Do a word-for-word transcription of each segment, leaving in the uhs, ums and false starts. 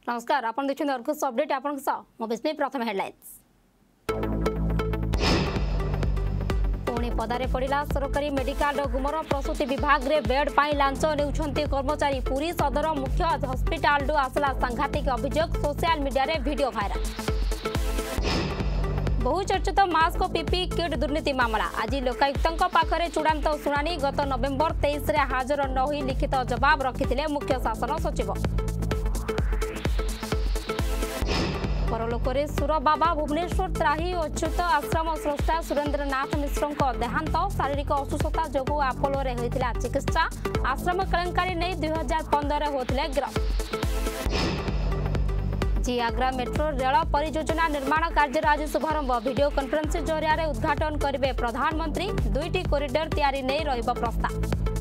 नमस्कार आपण देखिन अर्गस अपडेट आपण सा मोबिस्मे प्रथम हेडलाइंस पुणे पदारे पड़िला सरकारी मेडिकल गुमर प्रसूति विभाग रे बेड पाई लांच नेउछंती कर्मचारी पुरी सदर मुख्य हॉस्पिटल डू आसला सांघातिक अभियोग सोशल मीडिया रे वीडियो वायरल बहुचर्चित मास्क और पीपी किट दुर्नीति मामला आज लोकायुक्त पाखरे चूड़ांत शुणाणी गत नवेम्बर तेईस रे हाजर न होई लिखित जवाब रखिथिले मुख्य शासन सचिव परलोकरे सुर बाबा भुवनेश्वर त्राही अच्युत आश्रम स्रष्टा सुरेंद्र नाथ मिश्र देहांत शारीरिक असुस्थता जो आपोलो रे होइथिला चिकित्सा आश्रम केलेंकारी नहीं दुई हजार पंद्रह होते गिरफ जी आग्रा मेट्रो रेल परियोजना निर्माण कार्य आज शुभारंभ वीडियो कॉन्फ्रेंस जरिया उद्घाटन करेंगे प्रधानमंत्री दुईटी कॉरिडोर तैयारी नहीं रहिबो प्रस्ताव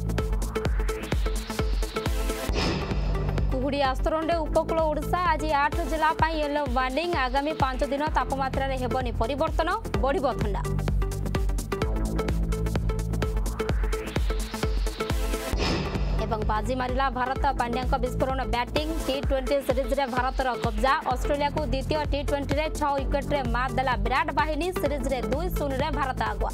कुहुड़ी आस्तरणे उपकूल ओडिशा आज आठ जिला येलो वार्निंग आगामी पांच दिन तापमात्रा रे हेबनी परिवर्तन बढ़िबो ठंडा एवं बाजी मारिला भारत पांड्या विस्फोरण बैटिंग टी ट्वेंटी सीरीज रे भारतर कब्जा ऑस्ट्रेलिया को द्वितीय टी ट्वेंटी रे छह विकेट रे मात देला विराट बाहिनी सीरीज रे दुई शून्य रे भारत आगुआ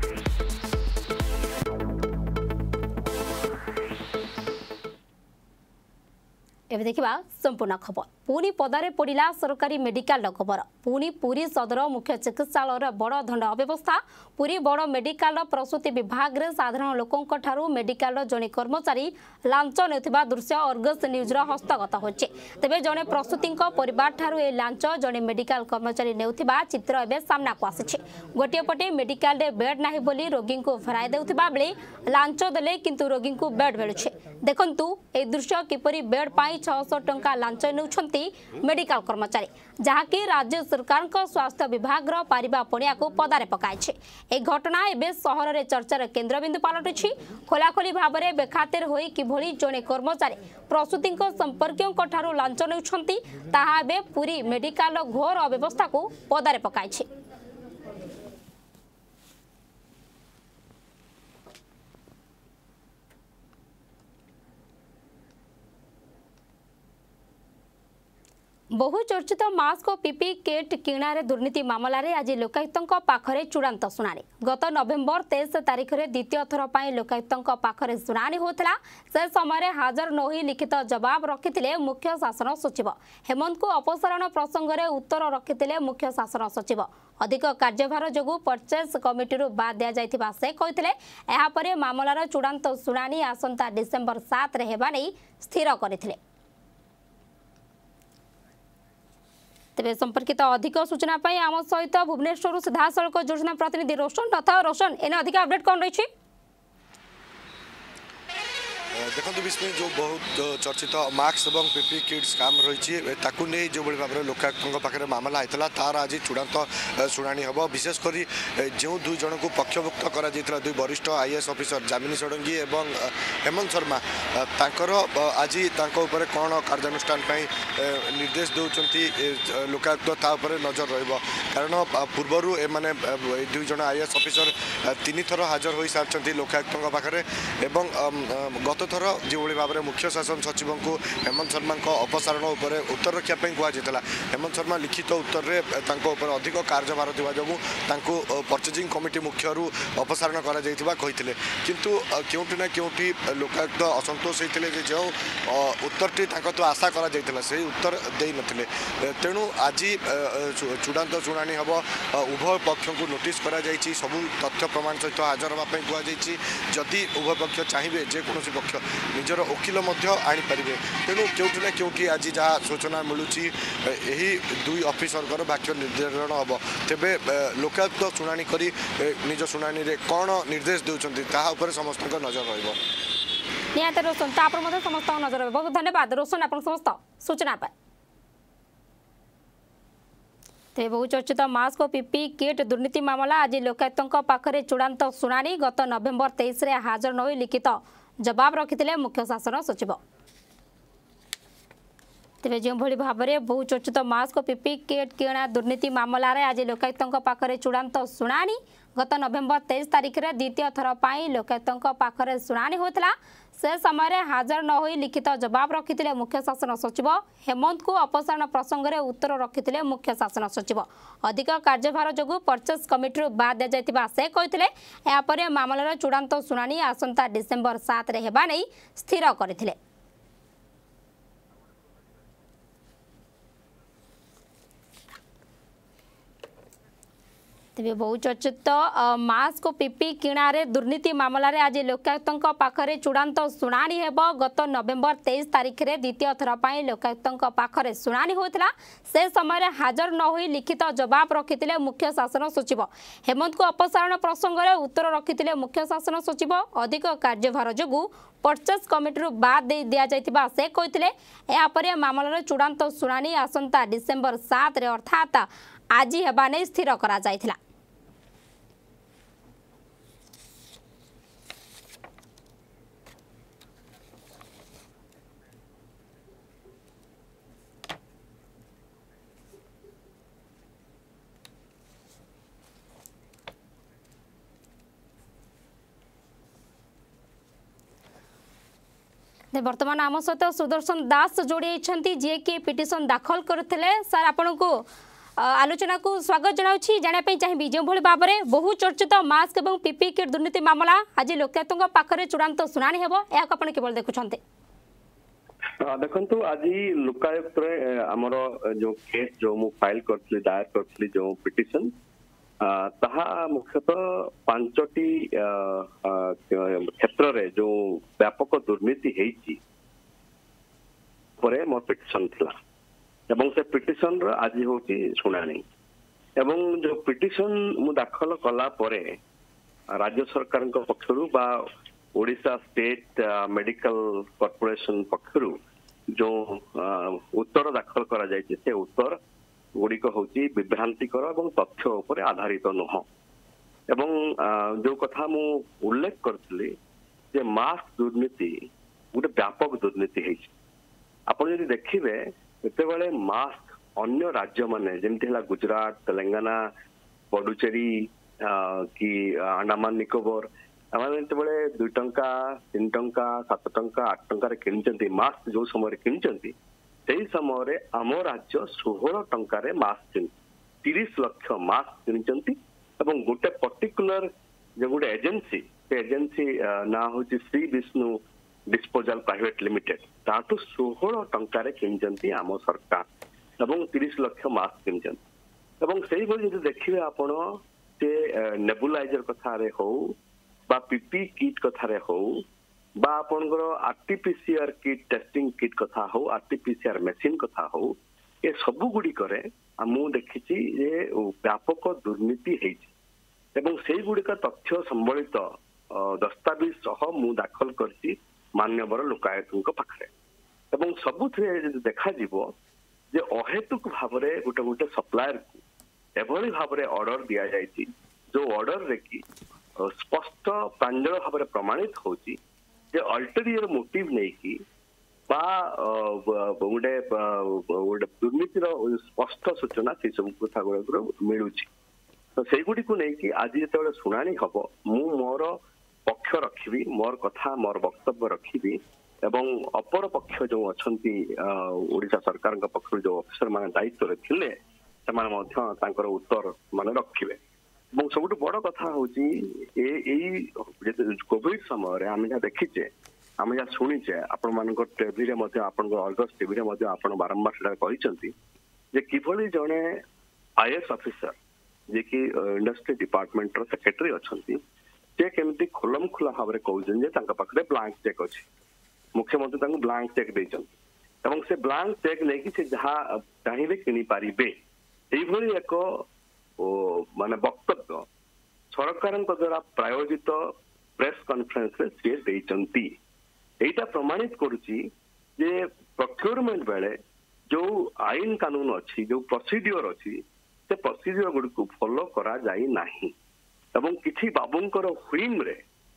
एवं देखा संपूर्ण खबर पुणी पदारे पड़ा सरकारी मेडिकल खबर पुणी पुरी सदर मुख्य चिकित्सालय बड़ दंड अव्यवस्था पुरी बड़ मेडिकल प्रसूति विभाग रे साधारण लोकों मेडिकल जड़े कर्मचारी लांच नेउथिबा दृश्य अर्गस न्यूज हस्तगत होचे तेबे जड़े प्रसूति परिवार ठारू ए लांच जड़े मेडिकल कर्मचारी नेउथिबा चित्र एबे सामना को आसिछे गोटे पटे मेडिकल रे बेड नाही बोली रोगी को फेराई देउथिबा बेले लांच देले किंतु रोगी को बेड मिलुछे देखंतु ए दृश्य किपरि बेड पाई छह सौ टंका लांच नेउछंती मेडिकल कर्मचारी जहाँकि राज्य सरकार को स्वास्थ्य विभाग रो पारिबा पड़िया को पदारे पकाइछे ए घटना एबे शहर रे चर्चार केन्द्रबिंदु पालटिछि खोलाखोली भाव में बेखातिर होई किभଳି जणे कर्मचारी प्रसूति संपर्कियों ठारू लांच नेउछंती ताहा एबे पूरी मेडिकल घोर अव्यवस्था को पदारे पकाइछे बहुचर्चित मास्क और पीपी किट किणारे दुर्नीति मामला रे आज लोकायुक्त पाखरे चूड़ांत शुणाणी गत नवेम्बर तेईस तारीख में द्वितीय थर पर लोकायुक्त पाखरे शुणाणी होता से समय हाजर न होई लिखित जवाब रखिथिले मुख्य शासन सचिव हेमंत को अपसारण प्रसंग में उत्तर रखिथिले मुख्य शासन सचिव अधिक कार्यभार जो परचेज कमिटी बाद दि जाइथिबा से कहिथिले एहा परे मामलार चूड़ांत शुणाणी आसंता डिसेम्बर सात रे हेबा नै स्थिर करथिले तेज संपर्कित अधिक सूचना आम सहित भुवनेश्वर सीधासख जोजना प्रतिनिधि रोशन तथा रोशन एने अधिक अपडेट कौन रही देखो विस्मय जो बहुत चर्चित मास्क और पीपी किट स्काम रही जो भाव में लोकायुक्त पाखे मामला होता तार आज चूड़ांत शुणाणी हम विशेषकर जो दुई जन को पक्षभुक्त कर दुई वरिष्ठ आईएएस ऑफिसर जामिनी षडंगी और हेमंत शर्मा तांकर आज तांकर कौन कार्यानुष्ठान निर्देश दौरान लोकायुक्त तापर नजर रहा पूर्वर एमाने दुई जन आईएएस ऑफिसर तीन थर हाजर हो सारी लोकायुक्त पाखे गत थर जो भाव में मुख्य शासन सचिव को हेमंत शर्मा अपसारण उत्तर रखापी कहला हेमंत शर्मा लिखित उत्तर में अधिक कार्यभार जो परचेजिंग कमिटी मुख्य अपसारण करते किंतु क्योंटि ना क्योंटि लोकायुक्त असंतोष होते जो उत्तरटी तो आशा कर से उत्तर दे नथिले तेणु आज चूड़ांत शुणाणी हम उभय पक्ष को नोटिस करा जायछि सबु तथ्य प्रमाण सहित हाजर होगा कहुई जदि उभय पक्ष चाहिए जेकोसी पक्ष निजर वकिल आनीपारे तेणु क्योंटि ना क्योंटि आज जहाँ सूचना मिलूँ यही दुई अफिसर भाग्य निर्धारण हम तेबे लोकायुक्त शुणाणी करी निज शुणाणी रे कौन निर्देश देउछंती ताहा ऊपर समस्त नजर रहिबो निहाते रोशन तापर मध्ये समस्त नजर रहिबो बहुत धन्यवाद रोशन आपण समस्त सूचना पाए तेज बहुचर्चित मास्क और पीपी किट दुर्नीति मामला आज लोकायुक्त पाखरे चूड़ांत शुणाणी गत नवेम्बर तेईस रे हाजर न होई लिखित जवाब रखिथिले मुख्य शासन सचिव तेज जो भाव में बहु चर्चित मास्क पीपी किट किणा दुर्नीति मामलें आज लोकायुक्तों पाखे चूड़ांत शुणाणी गत नवेम्बर तेईस तारिख में द्वितीय थर पर लोकायुक्तों पाखे शुणाणी होता से समय हाजर न हो लिखित जवाब रखिते मुख्य शासन सचिव हेमंत को अपसारण प्रसंग में उत्तर रखिते मुख्य शासन सचिव अधिक कार्यभार जो परचेज कमिटी बाद दि जाता से कहते मामलार चूड़ांत शुणाणी आसंता डिसेम्बर सात होगा नहीं स्थिर करते। तेज बहु चर्चित मास्क पीपी किणारे दुर्नीति मामलें आज लोकायुक्तों पाखे चूड़ांत शुणाणी हेब गत नवेम्बर तेईस तारिख में द्वितीय थर पर लोकायुक्तों पाखे शुणाणी होता से समय हाजर न हो लिखित जवाब रखिते मुख्य शासन सचिव हेमंत को अपसारण प्रसंग में उत्तर रखिते मुख्य शासन सचिव अधिक कार्यभार जो परचेज कमिटी बाद दि जाता से कहते मामलार चूड़ांत शुणाणी आसंता डिसेम्बर सात अर्थात आज हेबा नहीं स्थिर करा जायथिला। वर्तमान आम सहित सुदर्शन दास जोड़ी जी कि पिटिशन दाखल करते सर आपण को आलोचना को स्वागत जनाऊँ जानापी चाहिए जो भाव में बहु चर्चित मास्क और पीपी किट दुर्नीति मामला आज लोकायुक्तों पाखे चूड़ांत शुणाणी हेब आप केवल देखुं देखु आज लोकायुक्त आमर जो केस जो मु फाइल करथली दायर करथली जो पिटिशन ताहा मुख्यतः पांचटी क्षेत्र रे जो व्यापक दुर्नीति हेची परे मोर पिटिशन थिला एवं से पिटिशन रो आज होची शुणाणी एवं जो पिटिशन मु दाखल कला परे राज्य सरकार पक्षरु बा ओडिशा स्टेट मेडिकल कॉर्पोरेशन पक्षरु जो उत्तर दाखल करा जायछि से उत्तर गुड़िक हूँ विभ्रांतिकर और तथ्य उपर आधारित नुह एवं जो कथा मु उल्लेख करथली जे मास्क दुर्नीति गोटे व्यापक दुर्नीति है आपन यदि देखिबे एतेबेले मास्क अन्य राज्य माने जेमति हला गुजरात तेलंगाना पुडुचेरी कि अंडमान निकोबर आमाने एतेबेले दुई टंका तीन टंका सात टंका आठ टंका किनिचंती मास्क जो समय किनिचंती से समय आम राज्य षोहल टंकार मास्क तीस लक्ष मास्क किनिचंती एवं गोटे पर्टिकुलर जो गोटे एजेंसी से एजेंसी ना हूँ Shri Vishnu disposal private limited ताठू षोहल टंकार किनिचंती आम सरकार एवं तीस लक्ष मास्क किनिचंती एवं से भाई देखिए आपण से नेबुलाइजर कथा रे हो बा पीपी किट कथा रे हो बा आपनकर आरटीपीसीआर किट टेस्टिंग किट कथा हो आरटीपीसीआर मशीन कथा हो ये सब गुड़ी करे मु देखिछि जे व्यापक दुर्नीति हेछि एवं से गुड़िका तथ्य संबलित दस्तावेज सह मु दाखल करछि मान्यवर लोकायुक्तଙ୍କ पाखरे एवं सबुथिरे जे देखा जीवो जे अहेतुक भाबरे गोटे गोटे सप्लायर को एभली भाबरे ऑर्डर दिया जायछि जो ऑर्डर रे कि स्पष्ट प्रांजल भाबरे प्रमाणित होछि जे अल्टरियर मोटिव नहीं कि बा गोटे गोटे दुर्नीतिर स्पष्ट सूचना से सब कथा गुड़ा मिलूँ तो से गुड़ी को नहीं कि आज जो शुणाणी हम मु मोर पक्ष रखी मोर कथा मोर वक्तव्य रखी एवं अपर पक्ष जो अच्छा ओडिशा सरकार पक्ष जो अफिसर मान दायित्व थे से उत्तर मान रखिए सब बड़ कथा हूँ कोविड समय आम जहाँ देखीचे आम जहाँ शुणीचे आपण मान टीवी अर्गस टीवी बारंबार से कहते किभली जड़े आईएएस ऑफिसर जे कि इंडस्ट्री डिपार्टमेंट सेक्रेटरी अच्छा से केमती खोलम खोला भाव में कहते ब्लांक चेक अच्छे मुख्यमंत्री ब्लांक चेक देते से ब्लांक चेक नहीं कि जहाँ चाहिए किनीपारे यही एक माने वक्तव्य सरकार द्वारा प्रायोजित प्रेस कॉन्फ्रेंस रे से देइचंती एटा प्रमाणित करुची जे प्रोक्योरमेंट बेले जो आईन कानून अच्छी जो प्रोसीड्योर अच्छी से प्रोसीड्योर गुडी को फॉलो करा जाई नाही एवं किछि बाबुंकर हुइम रे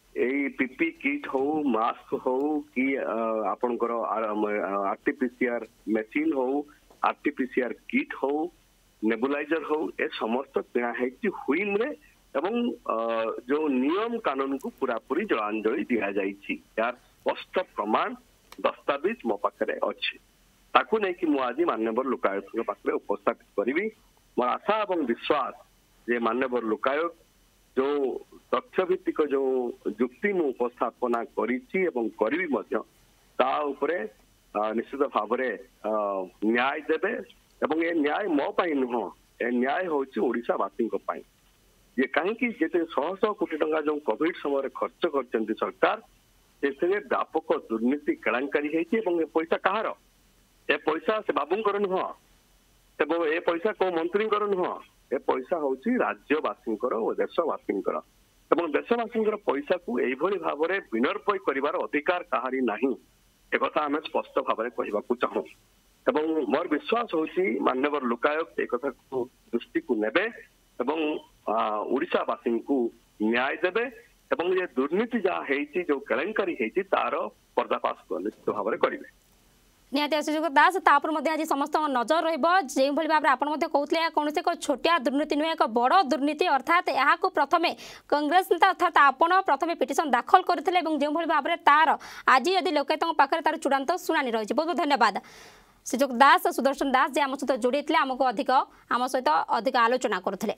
एई पीपी किट हो मास्क हो कि आपनकर आरटीपीसीआर मशीन हो आरटीपीसीआर किट हो नेबुलाइजर हो ए समस्त किଣା ହେଇଛି हुईम रे एवं जो नियम कानून को पूरा पूरी जलांजलि दिया जाइछि यार स्पष्ट प्रमाण दस्तावेज मो पाखरे अछि ताकू नै कि मु आज माननीय लोकायुक्त के पाखरे उपस्थापित करिवि मोर आशा एवं विश्वास जे माननीय लोकायुक्त जो तथ्य भित्तिक जो जुक्ति मु उपस्थापना करिछि एवं करिवि मध्य ता उपरे निश्चित भाव न्याय देबे एवं ये न्याय मो पाई नुह ए न्याय होछि ओडिसा वासी को पाई ये कहीं जिते शह शह कोटी टंका जो कोविड समय खर्च कर सरकार से व्यापक दुर्नीति केलांकारी है पैसा कहार ए पैसा से बाबूंकर नुह ए पैसा को मंत्री नुह ए पैसा हूँ राज्यवासी और देशवासी देशवासी पैसा को यही भाव में विनिर्भय कर अधिकार कहारी नहीं एक आम स्पष्ट भाव में कहवाक चाहूँ एवं मोर विश्वास होची माननीय लोकायुक्त एक को दृष्टि को नेबे एवं ओडिशा वासी को न्याय देबे एवं ये दुर्नीति जहाँ है जो केलेंकारी है तार पर्दाफाश निश्चित भाव में करेंगे निहाती अशोक दास तापर आज समस्त नजर रही भाव में आपते कहते कौन एक छोटिया दुर्नीति नुहे एक बड़ दुर्नीति अर्थात यहाँ प्रथम कांग्रेस नेता अर्थात आपड़ प्रथम पिटिशन दाखल करते जो भाव में तार आज यदि लोकायुक्त पाखे तार चूड़ांत शुणाणी रही बहुत बहुत धन्यवाद सुजोग दास सुदर्शन दास जे आम सहित जोड़ी आमको अधिक आम सहित अधिक आलोचना करते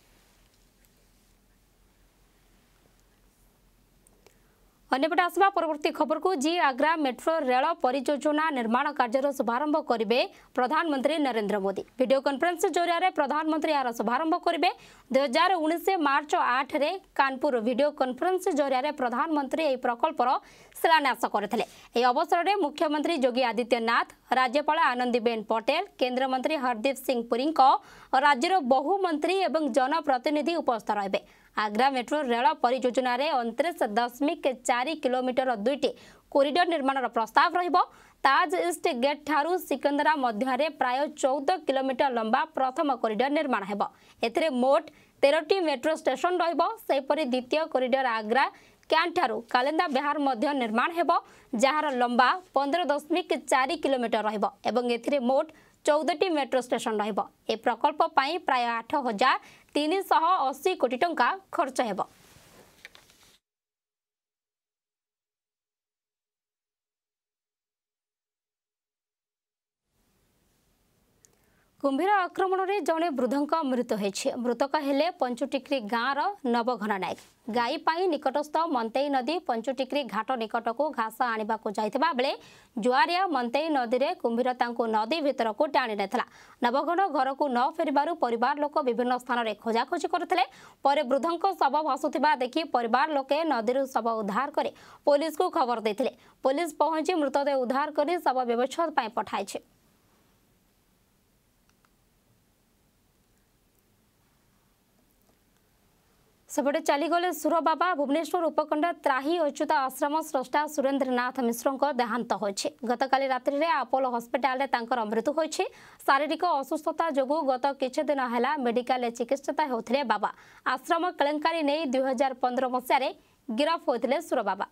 अन्यपटे आसवा परवर्ती खबर को जी आग्रा मेट्रो रेल परियोजना निर्माण कार्यर शुभारंभ करेंगे प्रधानमंत्री नरेंद्र मोदी वीडियो कॉन्फ्रेंस जरिया प्रधानमंत्री यार शुभारंभ करेंगे दुई हजार उन्नीस मार्च आठ रे कानपुर वीडियो कॉन्फ्रेंस जरिया प्रधानमंत्री यह प्रकल्पर शिलान्यास करते यह अवसर में मुख्यमंत्री योगी आदित्यनाथ राज्यपाल आनंदीबेन पटेल केन्द्रमंत्री हरदीप सिंह पुरी राज्यर बहु मंत्री और जनप्रतिनिधि उपस्थित रहे आग्रा मेट्रो रेल परियोजना उनतीस दशमिक चार किलोमीटर दुईटी कॉरिडोर निर्माण प्रस्ताव रहिबो ताज ईस्ट गेट ठारू सिकंदरा मध्य प्राय चौदह किलोमीटर लंबा प्रथम कॉरिडोर निर्माण हेबो एथिरे मोट तेरह मेट्रो स्टेशन रहिबो सेपरि द्वितीय कॉरिडोर आग्रा कैंट ठारू कालिंदा बिहार मध्य निर्माण हेबो जहार लंबा पंद्रह दशमिक चार किलोमीटर रहिबो एवं एथिरे मोट चौदह मेट्रो स्टेशन रहिबो ए प्रकल्प पाई प्राय आठ हजार तीन सौ अशी कोटी टंका खर्च हेबो कुंभीर आक्रमण में जड़े वृद्धक मृत्यु होती मृतक हेले पंचुटिक्री गाँवर नवघन नायक गाई पाई निकटस्थ मंतेई नदी पंचुटिक्री घाट निकट को घास आने को जाइथिबा बेले जुआरिया मंतेई नदी में कुंभीर तांको नदी भितर को टाणी नेथला नवघन घर को न फेरिबारु परिवार लोक विभिन्न स्थान में खोजाखोजी करथिले परे वृद्धक शव भासुथिबा देखि परिवार लोके नदी शव उद्धार करे पुलिस को खबर देथिले पुलिस पहुंची मृतदेह उद्धार कर शव व्यवच्छेद पई पठाइछि सेपटे चलीगले सुर बाबा भुवनेश्वर उपखंड त्राही अच्युत आश्रम स्रष्टा सुरेन्द्रनाथ मिश्र देहांत होइछि गतकाली रात्रि रे अपोलो हस्पिटाल तांकर मृत्यु होइछि शारीरिक असुस्थता जोगु गत किछि दिन हैला मेडिकल चिकित्सित होथिले बाबा आश्रम केलेंकारी नै दुई हजार पंद्रह मसीह गिरफ होथिले सुर बाबा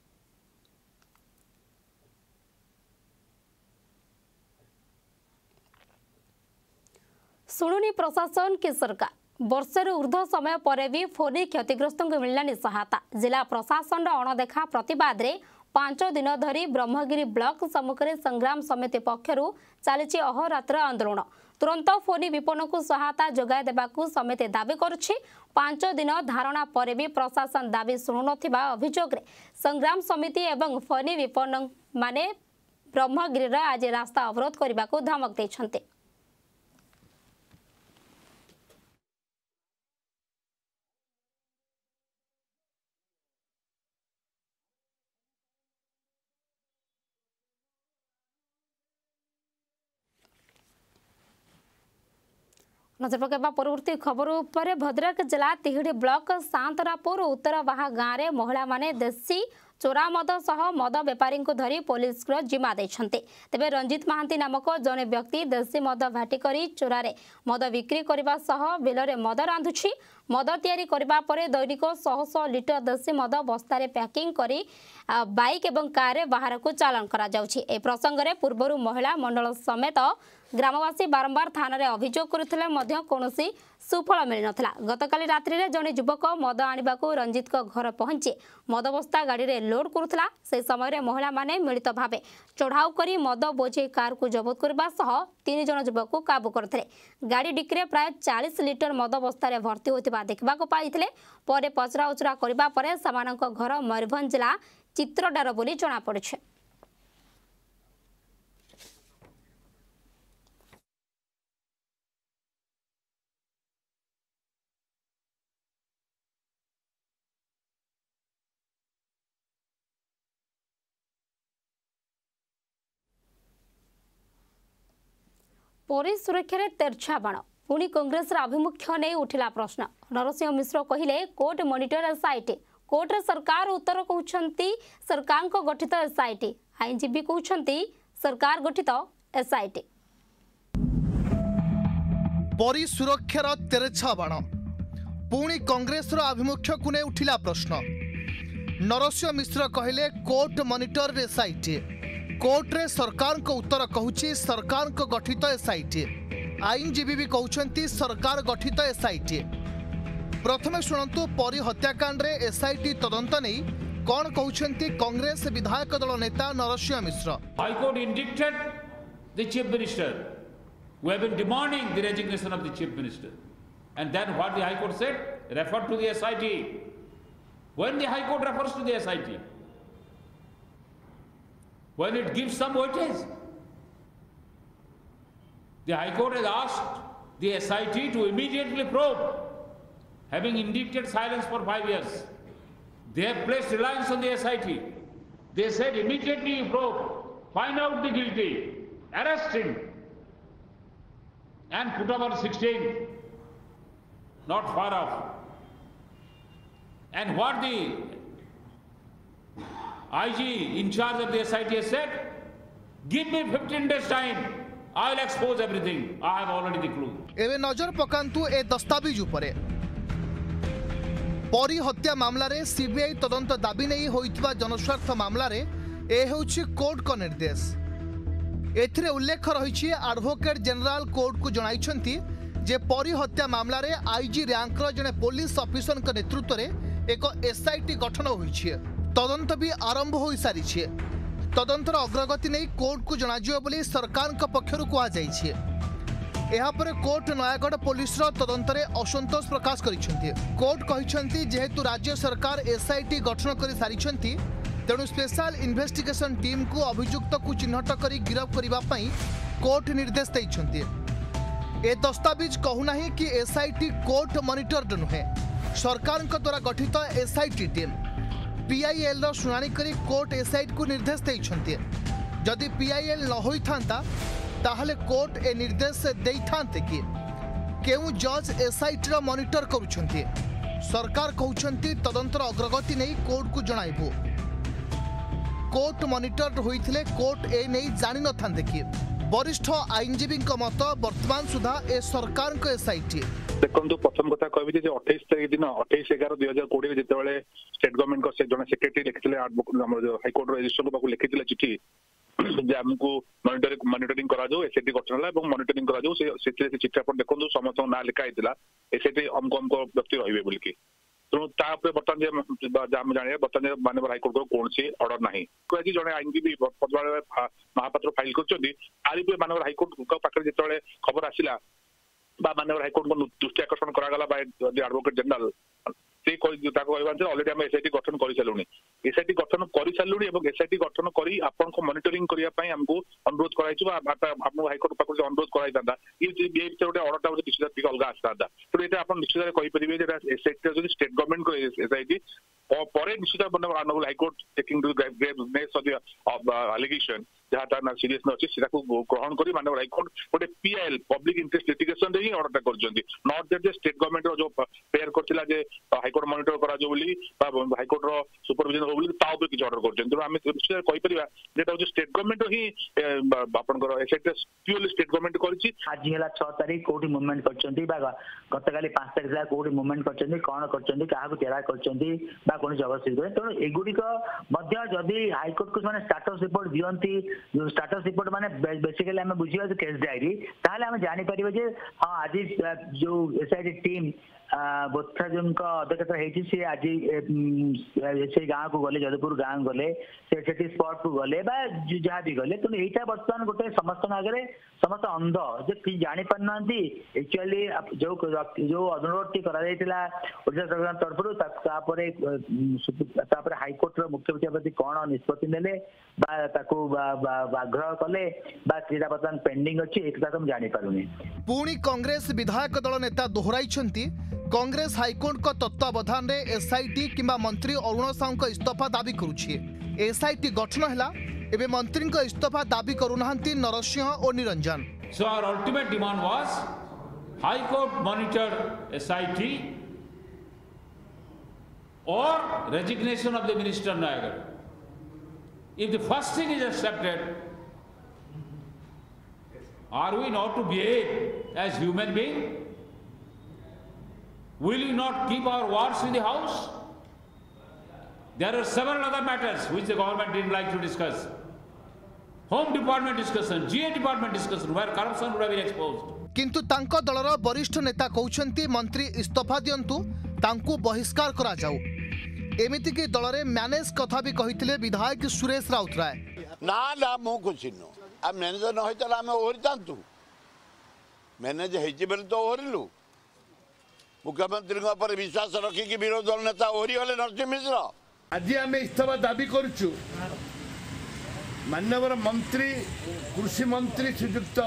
शुणुनी प्रशासन की सरकार वर्षर ऊर्ध्व समय पर भी फोनी क्षतिग्रस्त को मिललानी सहायता जिला प्रशासन अणदेखा प्रतिवाद रे पांच दिन धरी ब्रह्मगिरी ब्लॉक सम्मुखें संग्राम समिति पक्षर चली अहोरात्र आंदोलन तुरंत फोनी विपन्न को सहायता जोगाई देबाकू समिति दाबी करुछि पांच दिन धारणा पर भी प्रशासन दाबी शुणु नथिबा अभियोग रे संग्राम समिति एवं फोनी विपन्न माने ब्रह्मगिरी आज रास्ता अवरोध करने को धमक देछन्ते नजर पकेबा परवर्ती खबर उपरे भद्रक जिला तिहिडी ब्लॉक सांतरापुर उत्तर बाहा गाँव में महिला माने देशी चोरा मद सह मद बेपारी को धरी पुलिस जिम्मा देछन्ते। तेबे रंजित महांती नामक जने व्यक्ति देशी मद भाटी करी चोरारे मद बिक्री करबा सह बिलरे मद रांधुछि। मद तैयारी करबा परे दैनिक शह शह लिटर देशी मद बस्तारे पैकिंग करी बाइक एवं कार बाहर को चालान करा जाउछि। ए प्रसंग रे पूर्वरु महिला मंडल समेत ग्रामवासी बारंबार थाना रे अभियोग करुथिले मध्य कोनोसी सुफल मिल नथिला। गतकाली रात्रि रे जने युवक मद आनिबाकू रंजित को घर पहुंचे मद बस्ता गाड़ी रे लोड करुथिला। से समय रे महिला माने मिलित भावे चढ़ाऊ करी मद बोझे कार को जबत करबा सह तीन जन युवक को काबू करथिले। गाड़ी डिक्रे प्राय चालीस लिटर मद बस्ता रे भर्ती होतिबा देखबा को पाइथिले। परे पचरा उचरा करबा परे समानक घर मयूरभंज जिला चित्रडार बोली जणा पड़िछे। परी सुरक्षा तेरछा बाण पुणी कांग्रेस आभिमुख्य नहीं उठिला प्रश्न। नरसिंह मिश्र कहिले कोर्ट मॉनिटर एसआईटी। कोर्ट रे सरकार उत्तर कहउछंती सरकार को गठित एसआईटी। आईनजीबी कहउछंती सरकार गठित एसआईटी। परी सुरक्षार तेरछा बाण पुणी कांग्रेस आभिमुख्य को नहीं उठिला प्रश्न। नरसिंह मिश्र कहिले कोर्ट मॉनिटर एसआईटी। कोर्ट रे सरकार को उत्तर कहूची सरकार को गठित एसआईटी। आईनजीबी भी कहउछंती सरकार गठित एसआईटी। प्रथमे शुणंतु परी हत्याकांड रे एसआईटी तदंत नहीं कौन कहउछंती कांग्रेस विधायक दल नेता नरसिंह मिश्र। High Court indicted the chief minister who have been demanding the resignation of the chief minister, and then what the High Court said, refer to the S I T. When the High Court refers to the S I T, when it gives some weightage, the High Court has asked the S I T to immediately probe, having indicted silence for five years. They have placed reliance on the S I T. They said immediately you probe, find out the guilty, arrest him, and put over sixteen, not far off. And what the I G in charge of the S I T has said, give me fifteen days time, I will expose everything. I have already the clue. एवे नजर पकांतु ए दस्तावेज उपरे। परी हत्या मामला रे CBI तदंत दाबी नहीं होइतबा जनस्वार्थ मामला रे ए होछि कोर्ट को निर्देश। एथिरे उल्लेख रहिछि एडवोकेट जनरल कोर्ट को जणाइछंती जे परी हत्या मामला रे आईजी रैंक रो जने पुलिस ऑफिसर के नेतृत्व रे एक एसआईटी गठन होइछि। तदंत भी आरंभ हो सारी छे। तदंतर अग्रगति नहीं कोर्ट को जणाजियो बोली सरकार के पक्षरु कहा जाइछे। एहा पर कोर्ट नयागढ़ पुलिस रो तदंत रे असंतोष प्रकाश करिसेंती। कोर्ट कहिसेंती जेहेतु राज्य सरकार एसआईटी गठन करि सारिसेंती तेणु स्पेशल इन्वेस्टिगेशन टीम को अभियुक्त को चिन्हट करी गिरफ करिबा पई कोर्ट निर्देश दैछंती। ए दस्तावेज कहूना कि एसआईटी कोर्ट मॉनिटर्ड नुहे, सरकार द्वारा गठित एसआईटी टीम। पीआईएल रो शुनानी करी कोर्ट एसआईटी को निर्देश दैछंती। जदि पीआईएल न होई थांता ताहले कोर्ट ए निर्देश देई थांते कि केउ जज एसआईटी रो मॉनिटर करूछंती। सरकार कहउछंती तदंतर अग्रगति नहीं कोर्ट को जणाइबो। कोर्ट मॉनिटर होइथिले कोर्ट ए नहीं जानि न थांते कि वरिष्ठ आईनजीबी मत वर्तमान सुधा ए सरकार को एसआईटी। देखो प्रथम कथा कहबी जे अट्ठाईस तारीख दिन अट्ठाईस ग्यारह दुई हजार कोड़े जिते स्टेट गवर्नमेंट को जन सेक्रेटरी लिखिले हाईकोर्ट रजिस्टर को लिखिले चिठी जे आमको मॉनिटरिंग मॉनिटरिंग करा जाओ एसआईटी गठन होला एवं मॉनिटरिंग करा जाओ से से चिठी अपन देखो समस्त ना लिखा होता एसआईटी अमको अमको व्यक्ति रहिबे बोल की। तेणु तापर बर्तमान आम जाने बर्तमान माननीय हाईकोर्ट को कौन सी अर्डर ना कि जड़े आईनजीबी महापात्र फाइल कर माननीय हाईकोर्ट पाखे जो खबर आसला माननीय हाईकोर्ट को दृष्टि आकर्षण करागला बाय एडवोकेट जनरल से अलरेडी आम एसआईटी गठन कर सारूँ एसआईटी गठन कर सारूँ और एसआईटी गठन कर आपन को मॉनिटरिंग करने आमको अनुरोध कर हाईकोर्ट पाखे अनुरोध कराइता ये गोटे अर्डर निश्चित अलग आसता तेणु ये आप निश्चित कहींपरि एसआईटी स्टेट गवर्नमेंट को एसआईटी पर निश्चित high court taking to graveness of the allegation जहाँ तार सीरियसनेस अच्छी से ग्रहण कर माननीय हाईकोर्ट गोटे पीआईएल पब्लिक इंटरेस्ट लिटिगेशन रे ही ऑर्डर कर नॉट दैट जे स्टेट गवर्नमेंट रो जो फेयर करथिला जे हाईकोर्ट मॉनिटर करा जो बोली हाईकोर्ट रो सुपरविजन हो बोली ता ऊपर किछ ऑर्डर करछन तो आमे कहि परिबा जेटा हो स्टेट गवर्नमेंट ही आपन को एसेट प्योरली स्टेट गवर्नमेंट करछि आज हला छह तारिख कोठी मूवमेंट करछंती बा गतकाली पांच तारिख ला कोठी मूवमेंट करछंती कोन करछंती काहा को तेरा करछंती बा कोन जबरदस्ती करे तो एगुडी को मध्य जदी हाईकोर्ट को माने स्टेटस रिपोर्ट दियंती जो स्टेटस रिपोर्ट माने बेसिकली हमें बुझिबा जे केस डायरी ताले हमें जानि परिबे जे हां आज जो एसआईटी टीम बोथा जनक अध्यक्षता हेछि से आज से गांव को गले जदपुर गांव गले से सेठी स्पॉट को गले बा जहाँ भी गले तो एटा वर्तमान गोटे समस्त आगे समस्त अंध जे कि जानि पारनांती एक्चुअली जो जो अनुरोध टी करा जायतिला ओडिशा सरकार तरफरु तापरे तापरे हाईकोर्ट रो मुख्य विचारपति कोन निष्पत्ति नेले बा ताको आग्रह कले बा क्रीडा वर्तमान पेंडिंग अछि एकटा हम जानि पारुनी पुणी कांग्रेस विधायक दल नेता दोहराइछंती कांग्रेस हाईकोर्ट को तत्वावधान रे एसआईटी किंबा मंत्री अरुण साहू को इस्तीफा दाबी करुछि एसआईटी गठन हला एबे मंत्री को इस्तीफा दाबी करूनांती नरसिंह और Niranjan So our ultimate demand was High Court monitor S I T or resignation of the Minister Nagar. If the first thing is accepted, are we not to behave as human beings? Will you not keep our words in the house? There are several other matters which the government didn't like to discuss. Home Department discussion, G A Department discussion, where corruption would have been exposed. किंतु तांको दलर वरिष्ठ नेता कहउछंती मंत्री इस्तीफा दियंतु तांको बहिष्कार करा जाऊ एमिति के दल रे मैनेज कथा भी कहिथिले विधायक सुरेश राउतराय ना ना मो कुछ न आ मैनेजर न होइतला हम ओरि तांतु मैनेज हेछि बेल तो ओरिलु मुख्यमंत्री पर विश्वास रखी कि विरोधी दल नेता ओरी हले नरसिंह मिश्र आज आम इस्तीफा दाबी करुचु माननीय मंत्री कृषि मंत्री श्रीयुक्त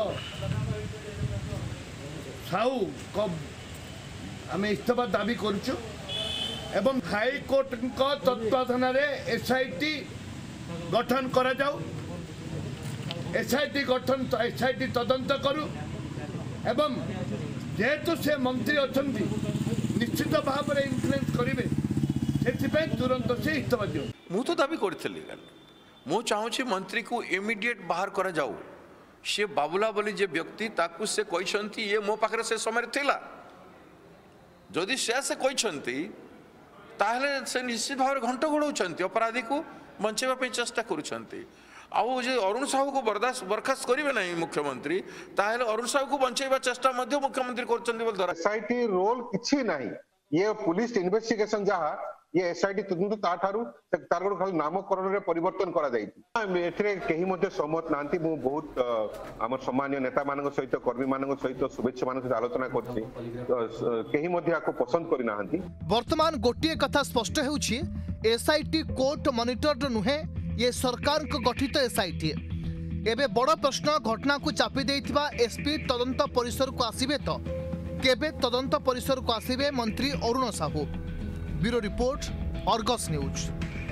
साहू को आम इस्तीफा दाबी करुचु एवं हाईकोर्ट तत्वावधान एसआईटी गठन करा जाऊ एसआईटी गठन एसआईटी तदंत करू एवं जेहेतु से मंत्री अच्छा निश्चित भाव में इन्फ्लुएंस करेंगे से तुरंत से इस्तीफा दियो मु तो दाबी करी मु चाहूँगी मंत्री को इमिडिएट बाहर करा जाऊ सी बाबुला बोली जे व्यक्ति ताकू से कहते ये मो पाखे से समय थिला जदि से से कहते ताहले से निश्चित भाव में घंट घोड़ाऊँ अपराधी को बचाइवाई चेष्टा करुँच आउ जे अरुण साहू को बर्दाश्त बर्खास्त करेंगे ना मुख्यमंत्री ताहले अरुण साहू को बचाइवा चेष्टा मुख्यमंत्री कर रोल किछि नाही ये पुलिस इन्वेस्टिगेशन जहाँ ये एसआईटी तदंत ताठारु तार खाली नामकरण रे परिवर्तन करा जायछि एथिरे केही मध्ये सहमत नांती मु बहुत हमर सम्माननीय नेता मानक सहित कर्मी मानक सहित शुभेच्छा मानक सहित आलोचना करछि केही मध्ये आको पसंद करि नाहंती वर्तमान गोटिए कथा स्पष्ट हेउछि एसआईटी कोर्ट मॉनिटर्ड नुहे ये सरकार को गठित एसआईटी एबे बड़ प्रश्न घटना को चापी देइथिबा एसपी तदंत परिसर को आसीबे तो केबे तदंत परिसर को आसीबे मंत्री Arun Sahu bureau report Argus news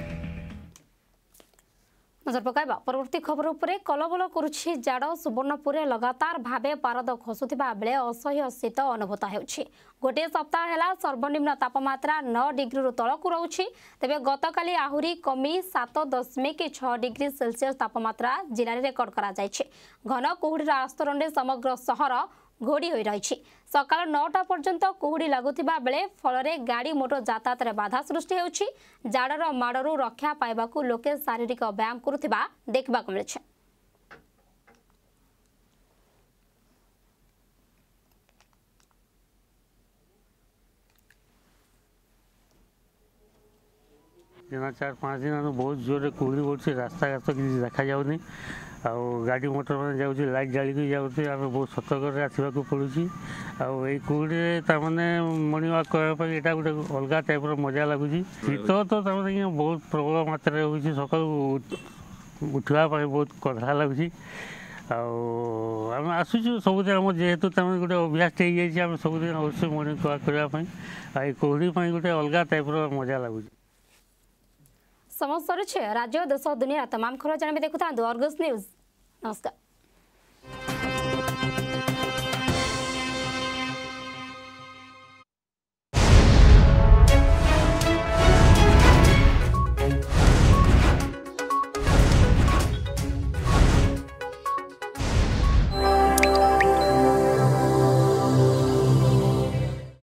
नजर पकाइबा परवर्ती खबर उपरे कलबल करुछि जाड़ सुवर्णपुर लगातार भावे पारद खसुथिबा बेले असह्य शीत अनुभूत हेउछि गोटे सप्ताह हेला सर्वनिम्न तापमात्रा नौ डिग्री रु तलकु रहुछि तेबे गतकाली आहुरी कमी सात दशमिक छह डिग्री सेल्सियस तापमात्रा जिले में रेकर्ड करा जायछि घन कुहुडीर आस्तरणे समग्र सहर घोड़ी हो रही सकाल नौटा पर्यंत कुहुड़ी लगुथिबा बेले फलरे गाड़ी मोटर यातायात रे बाधा सृष्टि हेउछि जाड़र माड़रू रक्षा पाइबाकू लोके शारीरिक व्यायाम करुथिबा देखबा को मिलछि चार पाँच दिन बहुत जोर कुहुड़ी पड़े रास्ता घाट किसी देखा जाऊनी आ गाड़ी मोटर मैंने जाऊँगी लाइट जाड़ी जाऊँगी आम बहुत सतर्क आसवाक पड़ू आई कुहुड़ी तमाने मर्निंग वाक करने यहाँ गोटे अलग टाइप मजा लगुच शीत तो तमाने बहुत प्रबल मात्रा हो सका उठापी बहुत कड़ा लगुच आम आसुचु सबुद आम जेहेतु गोटे अभ्यास हो जाए सबुद अवश्य मर्निंग वाक करने कुहुड़ी गोटे अलग टाइप मजा लगुच समस्त राज्य देश दुनिया तमाम खबर जानवे देखुता अर्गस न्यूज। नमस्कार।